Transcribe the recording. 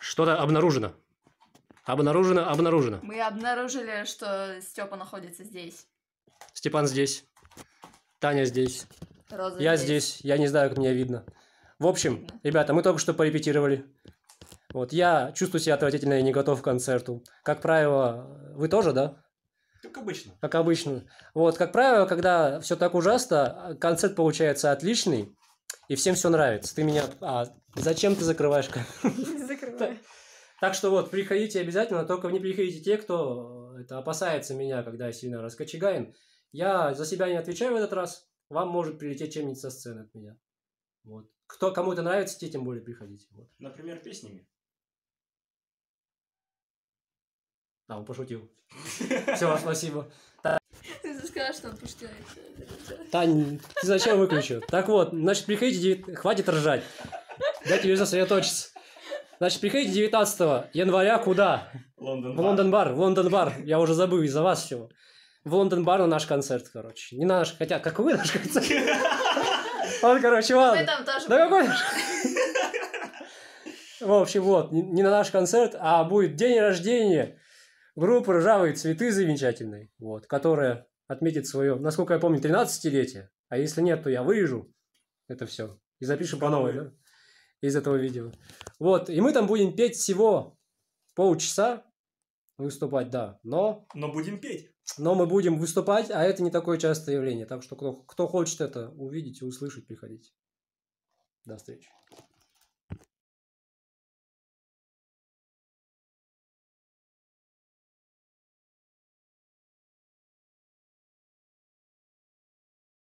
Что-то обнаружено. Обнаружено. Мы обнаружили, что Степа находится здесь. Степан здесь. Таня здесь. Роза Я здесь. Я не знаю, как меня видно. В общем, ребята, мы только что порепетировали. Вот, я чувствую себя отвратительно и не готов к концерту. Как правило, вы тоже, да? Как обычно. Как обычно. Вот, как правило, когда все так ужасно, концерт получается отличный, и всем все нравится. Ты меня... зачем ты закрываешь? Закрывай. Так что вот, приходите обязательно, только не приходите те, кто опасается меня, когда я сильно раскочегаен. Я за себя не отвечаю в этот раз. Вам может прилететь чем-нибудь со сцены от меня. Вот. Кому это нравится, те тем более приходите. Вот. Например, песнями. Он пошутил. Все, спасибо. Ты сказал, что он пошутил. Тань, ты зачем выключил? Так вот, значит, приходите, хватит ржать. Дайте мне сосредоточиться. Значит, приходите 19 января куда? В Лондон-бар. Я уже забыл из-за вас всего. В Лондон-бар на наш концерт, короче. Не на наш, хотя, как вы наш концерт? Он, короче, ладно. Мы там тоже. Да какой наш? В общем, вот, не на наш концерт, а будет день рождения группы «Ржавые цветы» замечательной, вот, которая отметит свое, насколько я помню, 13-летие. А если нет, то я вырежу это все и запишу по новой, да, из этого видео. Вот, и мы там будем петь всего полчаса, выступать, да, но будем петь. Но мы будем выступать, а это не такое частое явление. Так что кто хочет это увидеть и услышать, приходите. До встречи.